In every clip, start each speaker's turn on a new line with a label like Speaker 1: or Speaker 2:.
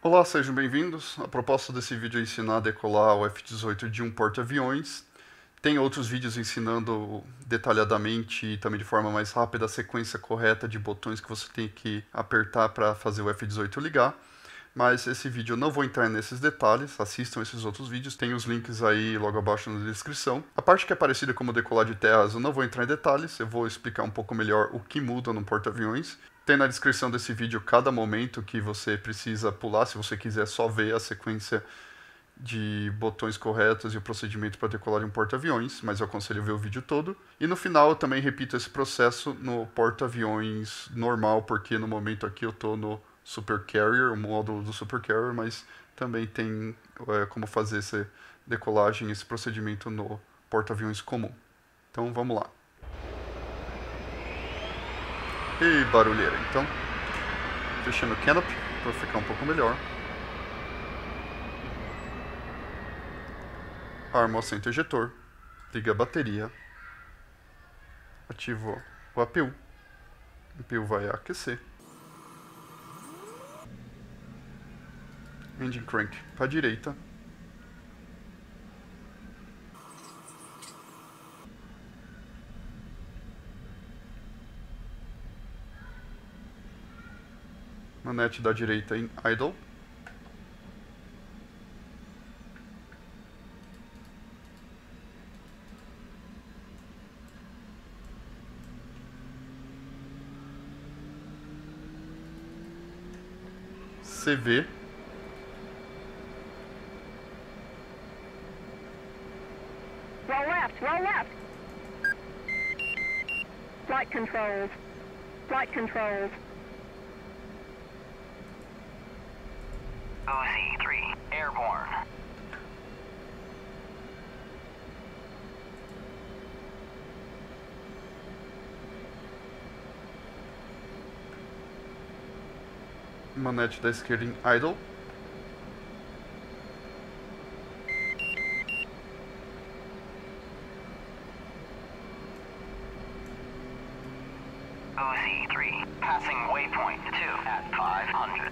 Speaker 1: Olá, sejam bem-vindos. A proposta desse vídeo é ensinar a decolar o F-18 de um porta-aviões. Tem outros vídeos ensinando detalhadamente e também de forma mais rápida a sequência correta de botões que você tem que apertar para fazer o F-18 ligar. Mas esse vídeo eu não vou entrar nesses detalhes, assistam esses outros vídeos, tem os links aí logo abaixo na descrição. A parte que é parecida como decolar de terras eu não vou entrar em detalhes, eu vou explicar um pouco melhor o que muda no porta-aviões. Tem na descrição desse vídeo cada momento que você precisa pular, se você quiser só ver a sequência de botões corretos e o procedimento para decolar em um porta-aviões, mas eu aconselho ver o vídeo todo. E no final eu também repito esse processo no porta-aviões normal, porque no momento aqui eu estou no Super Carrier, o módulo do Super Carrier, mas também tem como fazer essa decolagem, esse procedimento no porta-aviões comum. Então vamos lá. E barulheira, então, fechando o canopy para ficar um pouco melhor. Arma o assento ejetor, liga a bateria, ativa o APU, o APU vai aquecer. Engine crank para a direita. Manete da direita em idle. CV.
Speaker 2: Roll left, roll left. Flight controls. Flight controls.
Speaker 3: OZ-3, airborne.
Speaker 1: Manete da esquerda em idle.
Speaker 3: OZ-3, passing waypoint 2 at 500.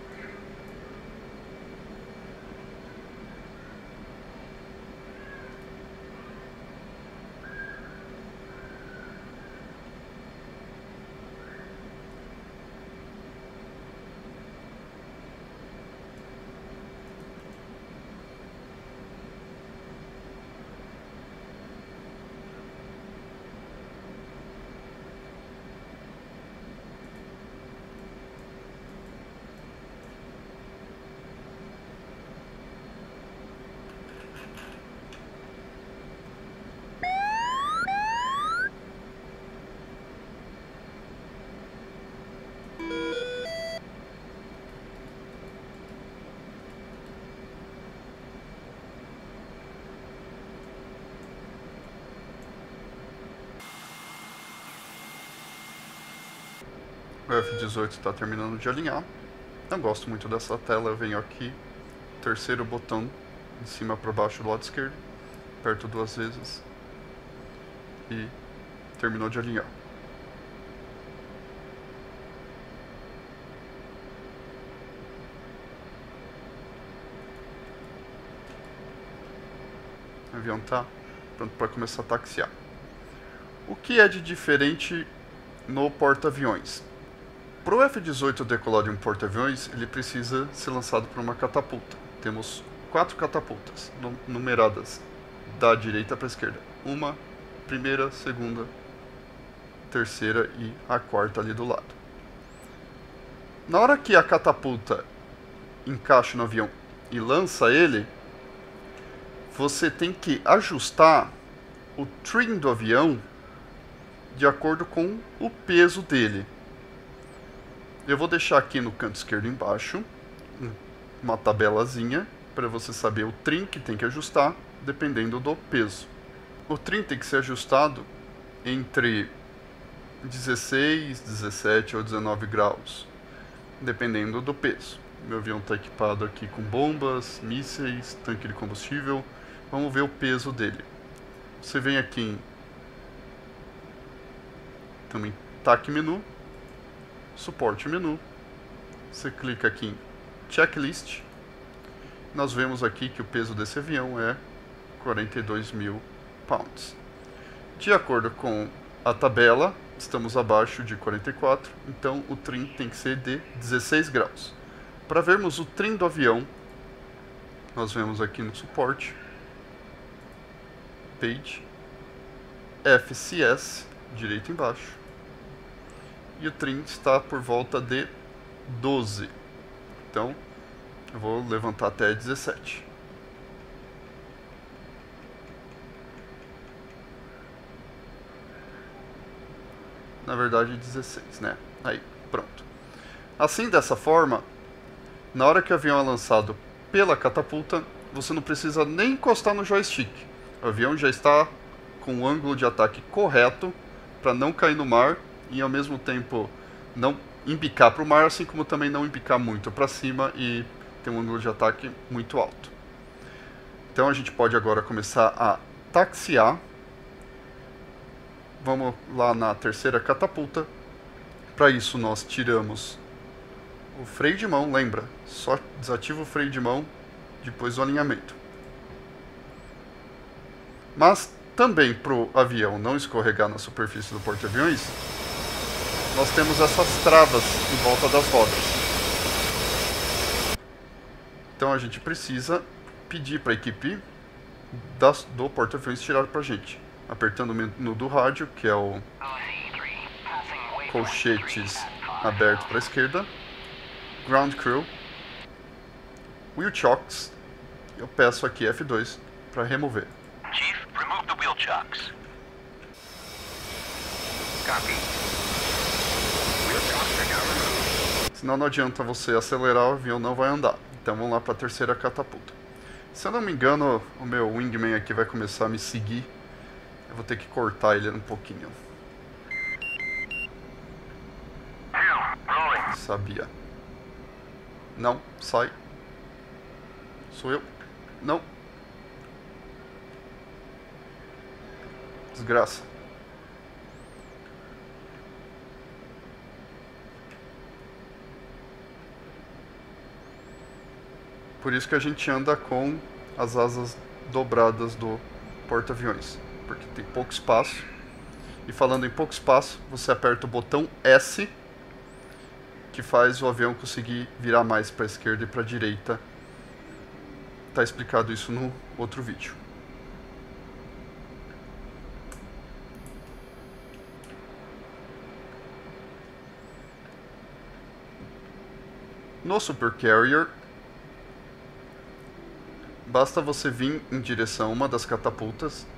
Speaker 1: O F-18 está terminando de alinhar. Não gosto muito dessa tela, eu venho aqui, terceiro botão, de cima para baixo do lado esquerdo, aperto duas vezes e terminou de alinhar. O avião está pronto para começar a taxiar. O que é de diferente no porta-aviões? Para o F-18 decolar de um porta-aviões, ele precisa ser lançado por uma catapulta. Temos 4 catapultas, numeradas da direita para a esquerda. Uma, primeira, segunda, terceira e a quarta ali do lado. Na hora que a catapulta encaixa no avião e lança ele, você tem que ajustar o trim do avião de acordo com o peso dele. Eu vou deixar aqui no canto esquerdo embaixo uma tabelazinha para você saber o trim que tem que ajustar dependendo do peso. O trim tem que ser ajustado entre 16, 17 ou 19 graus, dependendo do peso. Meu avião está equipado aqui com bombas, mísseis, tanque de combustível. Vamos ver o peso dele. Você vem aqui em TAC menu, suporte menu. Você clica aqui em checklist. Nós vemos aqui que o peso desse avião é 42.000 pounds. De acordo com a tabela, estamos abaixo de 44, então o trim tem que ser de 16 graus. Para vermos o trim do avião, nós vemos aqui no suporte, page, FCS, direito embaixo, e o trim está por volta de 12. Então, eu vou levantar até 17. Na verdade 16, né? Aí, pronto. Assim, dessa forma, na hora que o avião é lançado pela catapulta, você não precisa nem encostar no joystick. O avião já está com o ângulo de ataque correto para não cair no mar e ao mesmo tempo não embicar para o mar, assim como também não embicar muito para cima e ter um ângulo de ataque muito alto. Então a gente pode agora começar a taxiar. Vamos lá na terceira catapulta. Para isso nós tiramos o freio de mão, lembra? Só desativa o freio de mão depois do alinhamento. Mas também para o avião não escorregar na superfície do porta-aviões, nós temos essas travas em volta das rodas. Então a gente precisa pedir para a equipe do porta-aviões tirar para a gente. Apertando o menu do rádio, que é o colchetes aberto para a esquerda, Ground Crew, Wheel Chocks, eu peço aqui F2 para remover.
Speaker 3: Chief, remove the wheel chocks. Copy. Wheel chocks are now removed.
Speaker 1: Senão não adianta você acelerar, o avião não vai andar. Então vamos lá para a terceira catapulta. Se eu não me engano, o meu wingman aqui vai começar a me seguir. Eu vou ter que cortar ele um pouquinho. Sabia. Não, sai. Sou eu. Não. Desgraça. Por isso que a gente anda com as asas dobradas do porta-aviões, porque tem pouco espaço. E falando em pouco espaço, você aperta o botão S, que faz o avião conseguir virar mais para a esquerda e para a direita. Está explicado isso no outro vídeo. No Super Carrier, basta você vir em direção a uma das catapultas,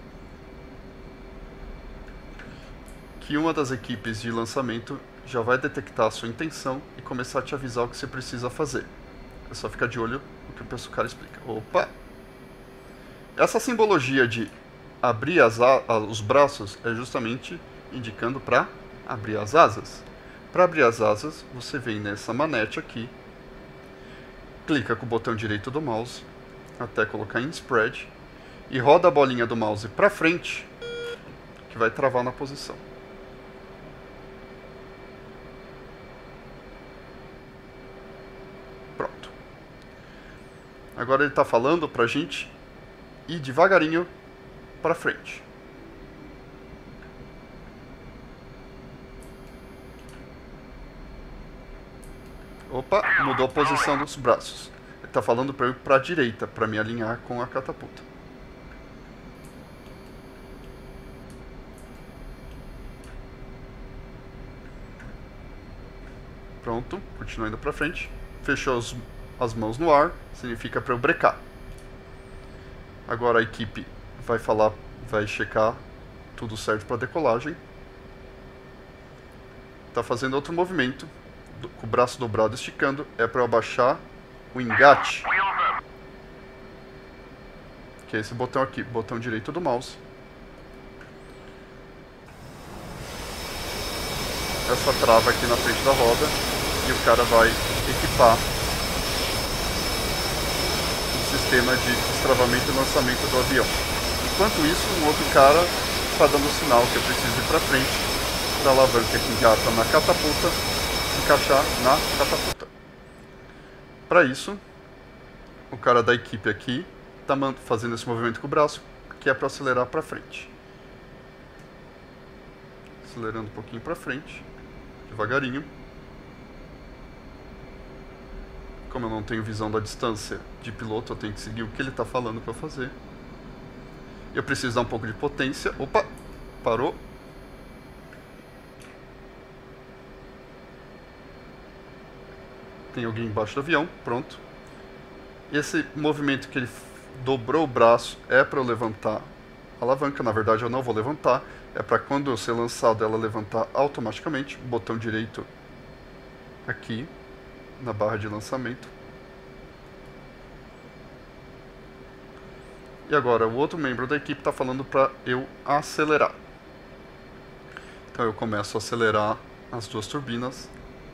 Speaker 1: que uma das equipes de lançamento já vai detectar a sua intenção e começar a te avisar o que você precisa fazer. É só ficar de olho no que o cara explica. Opa! Essa simbologia de abrir os braços é justamente indicando para abrir as asas. Para abrir as asas, você vem nessa manete aqui, clica com o botão direito do mouse até colocar em spread e roda a bolinha do mouse para frente, que vai travar na posição. Pronto. Agora ele está falando para a gente ir devagarinho para frente. Opa, mudou a posição dos braços. Ele está falando para eu ir para a direita, para me alinhar com a catapulta. Pronto, continua indo para frente. Fechou as mãos no ar, significa para eu brecar. Agora a equipe vai checar tudo certo para decolagem. Está fazendo outro movimento, com o braço dobrado esticando, é para eu abaixar o engate, que é esse botão aqui, botão direito do mouse. Essa trava aqui na frente da roda e o cara vai equipar o sistema de destravamento e lançamento do avião. Enquanto isso, um outro cara está dando sinal que eu preciso ir para frente para a alavanca que engata na catapulta encaixar na catapulta. Para isso, o cara da equipe aqui está fazendo esse movimento com o braço, que é para acelerar para frente. Acelerando um pouquinho para frente, devagarinho. Como eu não tenho visão da distância de piloto, eu tenho que seguir o que ele está falando para fazer. Eu preciso dar um pouco de potência. Opa! Parou. Tem alguém embaixo do avião. Pronto. Esse movimento que ele dobrou o braço é para eu levantar a alavanca. Na verdade, eu não vou levantar. É para quando eu ser lançado, ela levantar automaticamente. Botão direito aqui na barra de lançamento. E agora o outro membro da equipe está falando para eu acelerar. Então eu começo a acelerar as duas turbinas.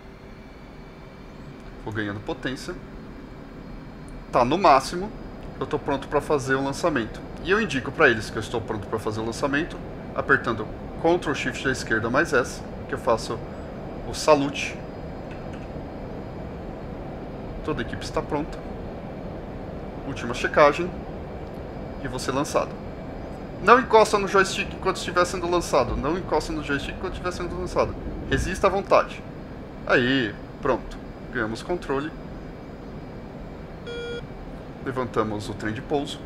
Speaker 1: Vou ganhando potência. Tá no máximo. Eu estou pronto para fazer o lançamento. E eu indico para eles que eu estou pronto para fazer o lançamento, apertando Ctrl Shift da esquerda mais S, que eu faço o salute. Toda a equipe está pronta. Última checagem. E vou ser lançado. Não encosta no joystick enquanto estiver sendo lançado. Não encosta no joystick enquanto estiver sendo lançado. Resista à vontade. Aí, pronto. Ganhamos controle. Levantamos o trem de pouso.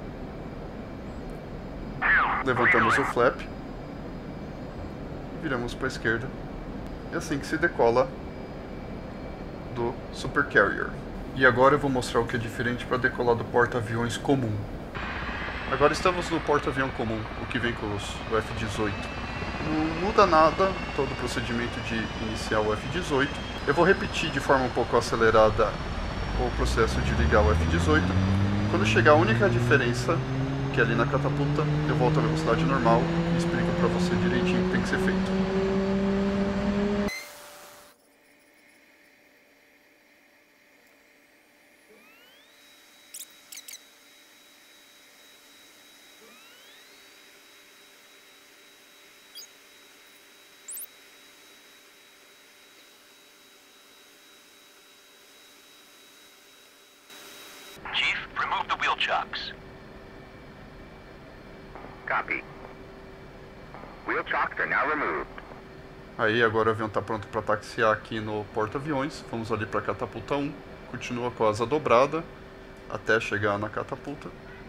Speaker 1: Levantamos o flap. Viramos para a esquerda. É assim que se decola do Super Carrier. E agora eu vou mostrar o que é diferente para decolar do porta-aviões comum. Agora estamos no porta-avião comum, o que vem com o F-18. Não muda nada todo o procedimento de iniciar o F-18. Eu vou repetir de forma um pouco acelerada o processo de ligar o F-18. Quando chegar a única diferença, que é ali na catapulta, eu volto à velocidade normal e explico para você direitinho o que tem que ser feito.
Speaker 3: Chief, remove the wheel chocks.
Speaker 4: Copy. Wheel chocks are now removed.
Speaker 1: Aí agora o avião está pronto para taxiar aqui no porta-aviões. Vamos ali para a catapulta 1. Continua com a asa dobrada até chegar na catapulta.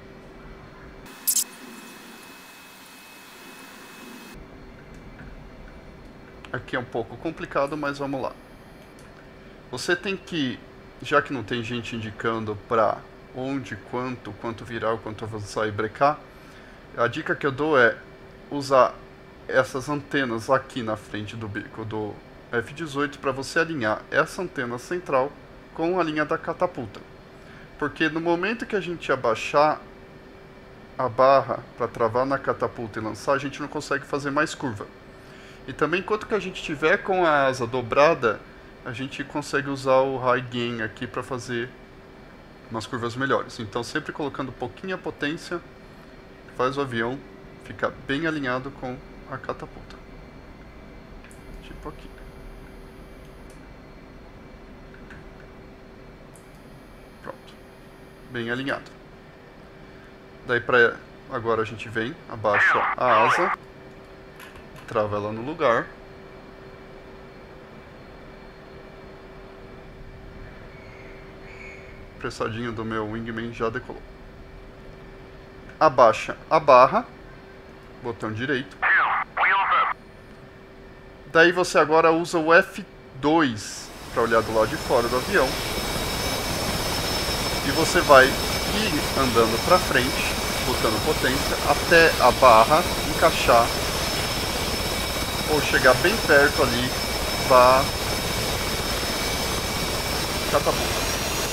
Speaker 1: Aqui é um pouco complicado, mas vamos lá. Você tem que, já que não tem gente indicando para onde, quanto virar, quanto avançar e brecar, a dica que eu dou é usar essas antenas aqui na frente do bico do F-18 para você alinhar essa antena central com a linha da catapulta. Porque no momento que a gente abaixar a barra para travar na catapulta e lançar, a gente não consegue fazer mais curva. E também, enquanto que a gente tiver com a asa dobrada, a gente consegue usar o high gain aqui para fazer umas curvas melhores. Então, sempre colocando pouquinha potência, faz o avião ficar bem alinhado com a catapulta. Tipo aqui. Pronto. Bem alinhado. Daí para agora a gente vem, abaixa a asa, trava ela no lugar. Pressadinho do meu wingman já decolou. Abaixa a barra, botão direito. Daí você agora usa o F2 para olhar do lado de fora do avião. E você vai ir andando para frente, botando potência, até a barra encaixar ou chegar bem perto ali da catapulta.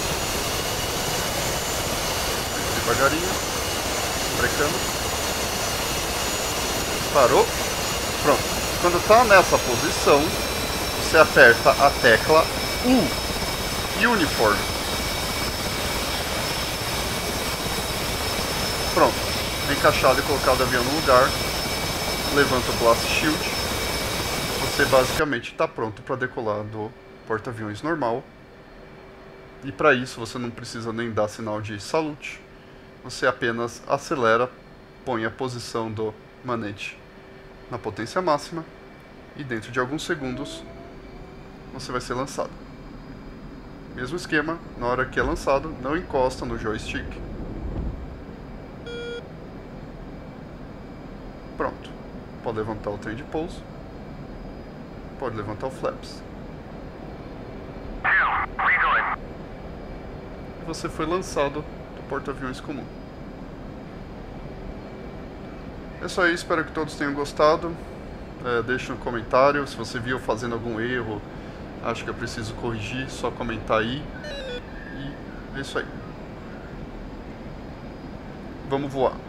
Speaker 1: Devagarinho, brecando. Parou. Pronto. Quando está nessa posição, você aperta a tecla U, Uniform. Pronto. Encaixado e colocado o avião no lugar. Levanta o Blast Shield. Você basicamente está pronto para decolar do porta-aviões normal. E para isso você não precisa nem dar sinal de salute. Você apenas acelera, põe a posição do manete na potência máxima e dentro de alguns segundos você vai ser lançado. Mesmo esquema, na hora que é lançado, não encosta no joystick. Pronto. Pode levantar o trem de pouso. Pode levantar o flaps. E você foi lançado do porta-aviões comum. É só isso, espero que todos tenham gostado. Deixe no comentário se você viu fazendo algum erro, acho que eu preciso corrigir, só comentar aí. E é isso aí. Vamos voar.